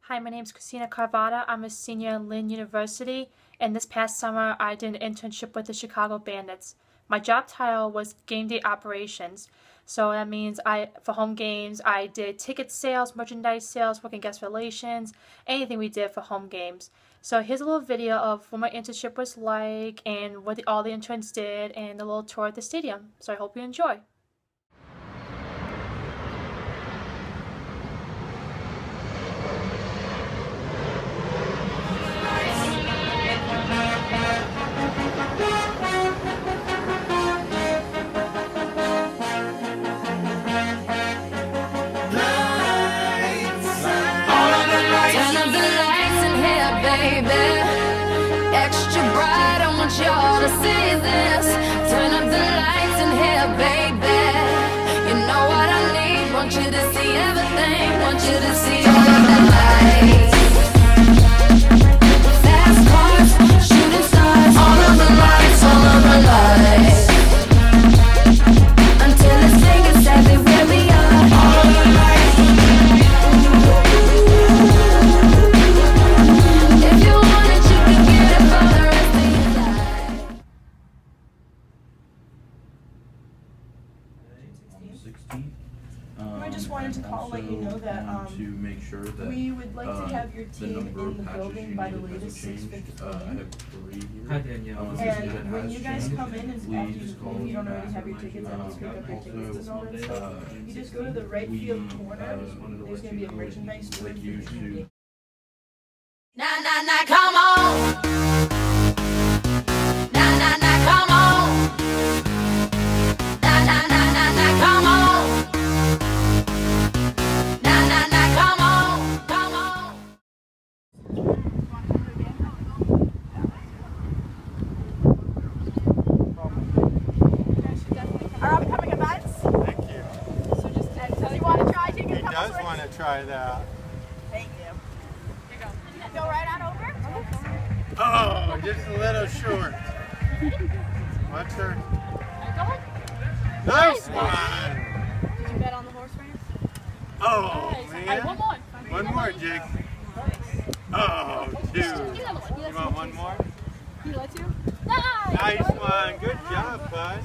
Hi, my name is Christina Carvatta. I'm a senior at Lynn University, and this past summer I did an internship with the Chicago Bandits. My job title was Game Day Operations, so that means for home games, I did ticket sales, merchandise sales, working guest relations, anything we did for home games. So here's a little video of what my internship was like and what all the interns did and a little tour of the stadium. So I hope you enjoy. Extra bright, I want y'all to see this. Turn up the lights in here, baby. You know what I need, want you to see everything. Want you to see all of the lights. Fast cars, shooting stars. All of the lights, all of the lights. Until the singer says it where we are. All of the lights. We just wanted to call and let you know that to make sure that we would like to have your team in the building by the latest 6:15. Hi Danielle. And when you guys come in, and after if you don't already have your tickets, and just pick up your tickets and all that stuff, you just go to the right field corner. There's going to be a merchandise store. Nah, nah, nah, come on. Nah, nah, nah, come on. Nah, nah, nah, nah, nah, come on. Nah, nah, nah, come on. Come on. Our upcoming events. Thank you. So just do you want to try taking He does want to try that. Thank you. Here you go. Go right on over. Oh, just a little short. What's her? Go ahead. Nice one. Did you bet on the horse race? Oh, Nice. man. Right, one more. One more, Jake. Oh, two. You want one more? He lets you? Nice. Nice one. Good job, bud.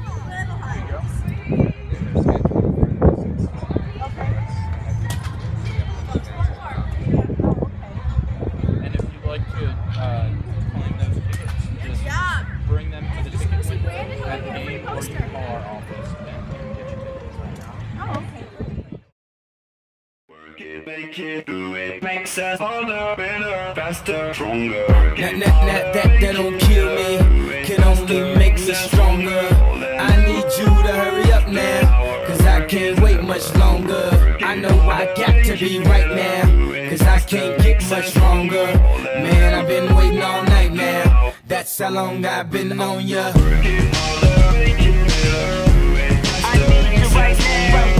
And if you'd like to claim those tickets, just bring them to the ticket window at the game, or you can call our office and we can get you tickets right now. Oh, okay. Work it, make it, do it, makes us harder, better, faster, stronger. That don't kill me, can only make me stronger. I need you to hurry up now, cause I can't wait much longer. I know I got to be right now, cause I can't get much longer. Man, I've been waiting all night now, that's how long I've been on ya. I need you right now.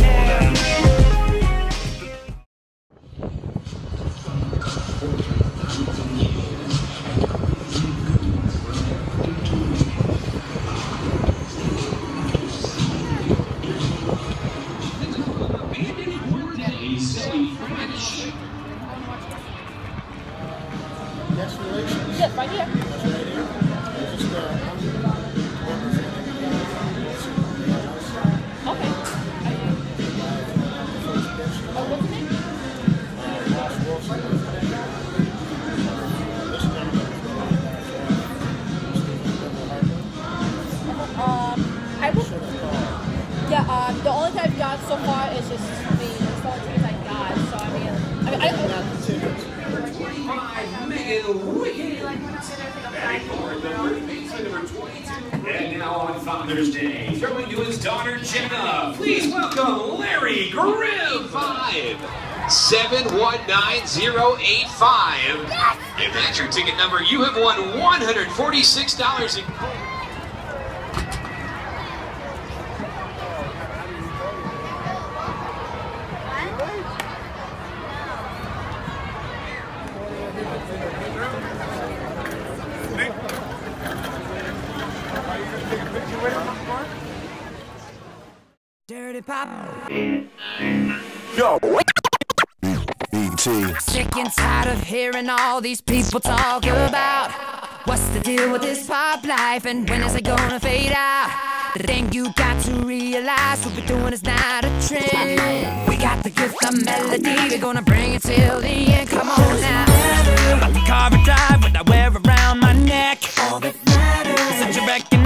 Yes, right here. Okay. Oh, what's his name? I will. Yeah. The only thing I've got so far is just me. It's the only tickets I got. So I mean. And now on Father's Day, throwing to his daughter Jenna, please welcome Larry Grimm. 719-085. If that's your ticket number, you have won $146 in. Dirty Pop. Yo. Sick and tired of hearing all these people talk about what's the deal with this pop life and when is it gonna fade out. The thing you got to realize, what we're doing is not a trend. We got the gift of melody, we're gonna bring it till the end. Come on now. About the Carvatta with I wear around my neck. All that matters is that you reckon